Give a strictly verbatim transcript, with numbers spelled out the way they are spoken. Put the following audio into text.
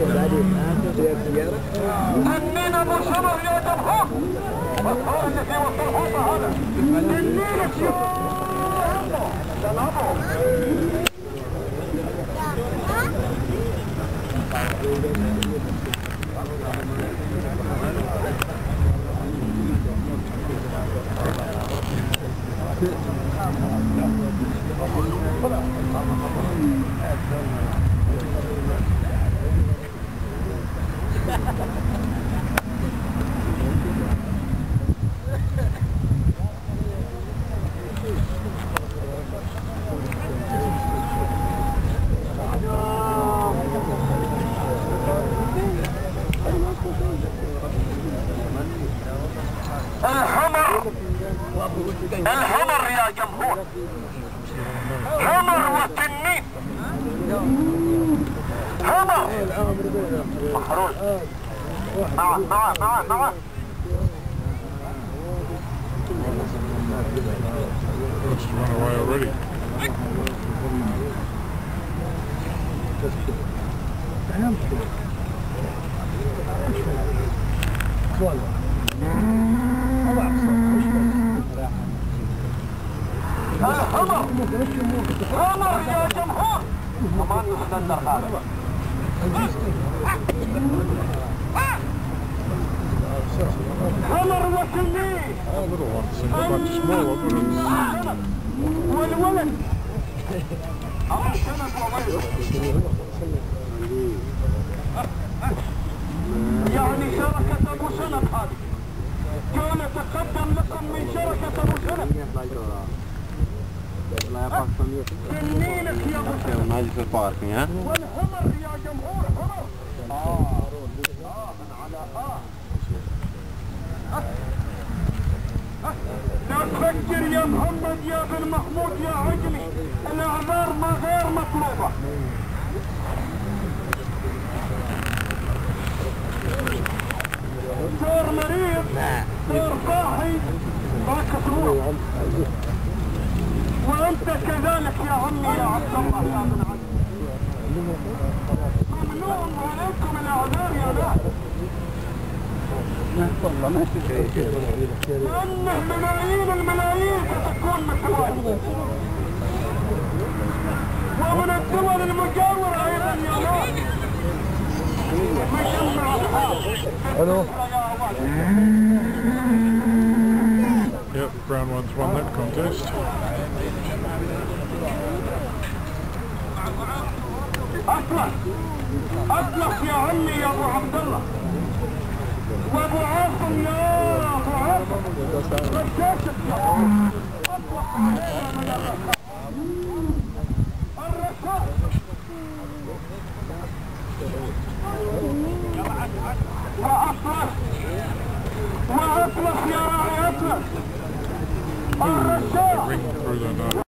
تنين ابو شمر يا جمهور. والطائر اللي في وسط الحوطه هذا تنينك يا سلامه. الحمر الحمر يا جمهور. حمر وتنين. حمر محروس. معه معه معه معه. Let's run away already. الحمر حمر يا جمهور. كمان نستنزر هذا. حمر وتنين. Little ones, and a bunch small ones. والولد أبو شنب وغيره. يعني شركة أبو شنب هذه كان تقدم لكم من شركة أبو شنب. تنينك يا أبو شنب. والحمر يا جمهور حمر. آه آه من على آه. لا تفكر يا محمد يا بن محمود يا عجلي، الاعذار ما غير مطلوبه. صار مريض صار صاحي باك تروح. وانت كذلك يا عمي يا عبد الله يا بن عجل. ممنوع عليكم الاعذار يا ناس. والله ما في شيء. لأنه ملايين الملايين ستكون مثلها. ومن الدول المجاورة أيضا يا ناس. مجمع الحال. Hello. Yep, brown ones won that contest. أطلق أطلق يا عمي يا أبو عبد الله. وابو عاصم يا ابو عاصم رشاشك يا اطلق علينا من الرشاش. الرشاش واطلق واطلق يا راعي اطلق الرشاش.